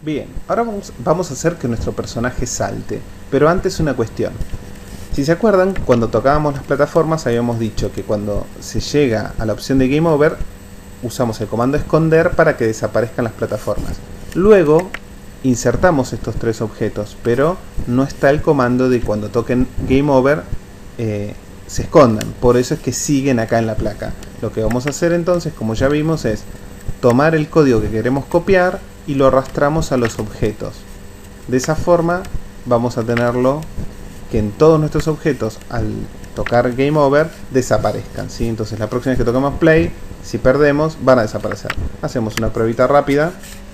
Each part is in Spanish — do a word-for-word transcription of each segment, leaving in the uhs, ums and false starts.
Bien, ahora vamos, vamos a hacer que nuestro personaje salte, pero antes una cuestión. Si se acuerdan, cuando tocábamos las plataformas habíamos dicho que cuando se llega a la opción de Game Over, usamos el comando esconder para que desaparezcan las plataformas. Luego insertamos estos tres objetos, pero no está el comando de cuando toquen Game Over eh, se escondan. Por eso es que siguen acá en la placa. Lo que vamos a hacer entonces, como ya vimos, es tomar el código que queremos copiar y lo arrastramos a los objetos. De esa forma vamos a tenerlo que en todos nuestros objetos, al tocar Game Over, desaparezcan, ¿sí? Entonces la próxima vez que toquemos Play, si perdemos, van a desaparecer. Hacemos una pruebita rápida.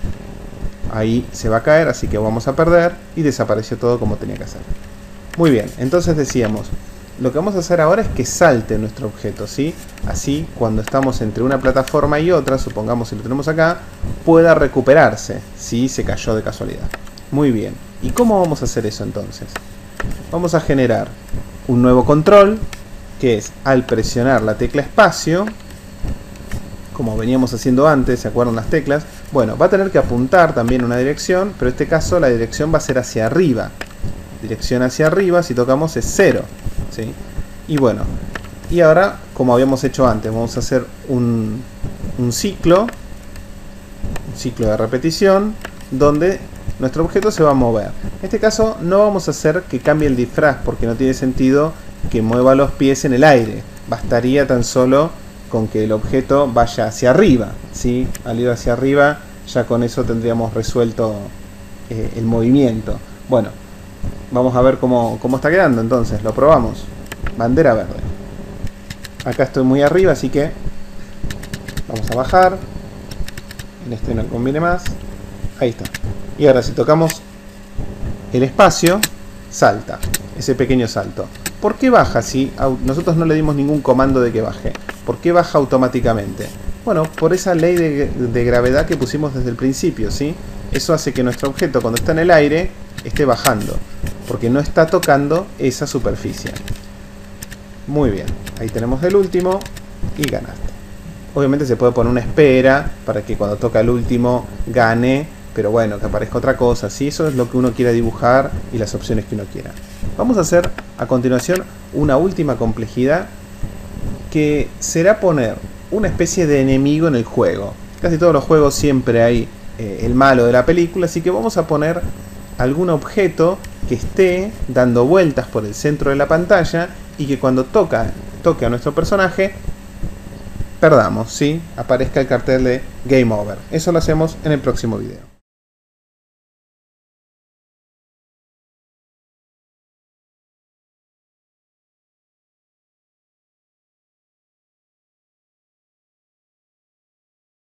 Ahí se va a caer, así que vamos a perder y desapareció todo como tenía que hacer. Muy bien, entonces decíamos, lo que vamos a hacer ahora es que salte nuestro objeto, ¿sí? Así, cuando estamos entre una plataforma y otra, supongamos si lo tenemos acá, pueda recuperarse si se cayó de casualidad. Muy bien, ¿y cómo vamos a hacer eso entonces? Vamos a generar un nuevo control, que es al presionar la tecla espacio, como veníamos haciendo antes, ¿se acuerdan las teclas? Bueno, va a tener que apuntar también una dirección, pero en este caso la dirección va a ser hacia arriba. Dirección hacia arriba, si tocamos es cero, ¿sí? Y bueno, y ahora, como habíamos hecho antes, vamos a hacer un, un ciclo, un ciclo de repetición, donde nuestro objeto se va a mover. En este caso no vamos a hacer que cambie el disfraz, porque no tiene sentido que mueva los pies en el aire. Bastaría tan solo con que el objeto vaya hacia arriba, ¿sí? Al ir hacia arriba, ya con eso tendríamos resuelto eh, el movimiento. Bueno, vamos a ver cómo, cómo está quedando entonces, lo probamos. Bandera verde. Acá estoy muy arriba, así que vamos a bajar. En este no conviene más. Ahí está. Y ahora si tocamos el espacio, salta. Ese pequeño salto. ¿Por qué baja si nosotros no le dimos ningún comando de que baje? ¿Por qué baja automáticamente? Bueno, por esa ley de, de gravedad que pusimos desde el principio, ¿sí? Eso hace que nuestro objeto, cuando está en el aire, esté bajando, porque no está tocando esa superficie. Muy bien, ahí tenemos el último y ganaste. Obviamente se puede poner una espera para que cuando toca el último gane, pero bueno, que aparezca otra cosa, ¿sí? Eso es lo que uno quiera dibujar y las opciones que uno quiera. Vamos a hacer a continuación una última complejidad, que será poner una especie de enemigo en el juego. Casi todos los juegos siempre hay eh, el malo de la película, así que vamos a poner algún objeto que esté dando vueltas por el centro de la pantalla y que cuando toca, toque a nuestro personaje, perdamos, ¿sí? Aparezca el cartel de Game Over. Eso lo hacemos en el próximo video.